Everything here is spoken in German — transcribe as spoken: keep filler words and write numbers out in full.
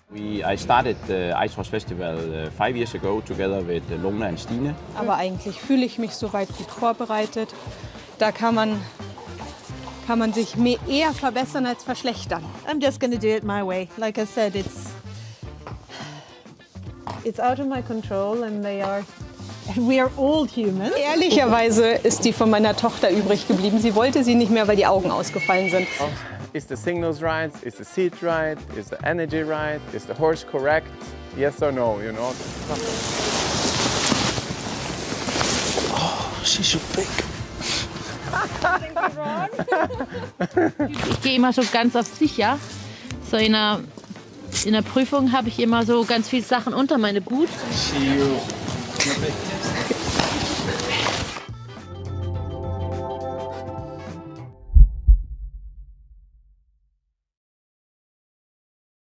We, I started the Ice Horse Festival uh, five years ago together with uh, Lona and Stine. Aber eigentlich fühle ich mich soweit gut vorbereitet. Da kann man, kann man sich mehr, eher verbessern als verschlechtern. I'm just gonna do it my way. Like I said, it's it's out of my control, and they are. We are all human. Ehrlicherweise ist die von meiner Tochter übrig geblieben. Sie wollte sie nicht mehr, weil die Augen ausgefallen sind. Is the signals right? Is the seat right? Is the energy right? Is the horse correct? Yes or no, you know? Oh, she's so big. Ich gehe immer so ganz auf sicher. So in einer, in der Prüfung habe ich immer so ganz viele Sachen unter meine Boot. See you.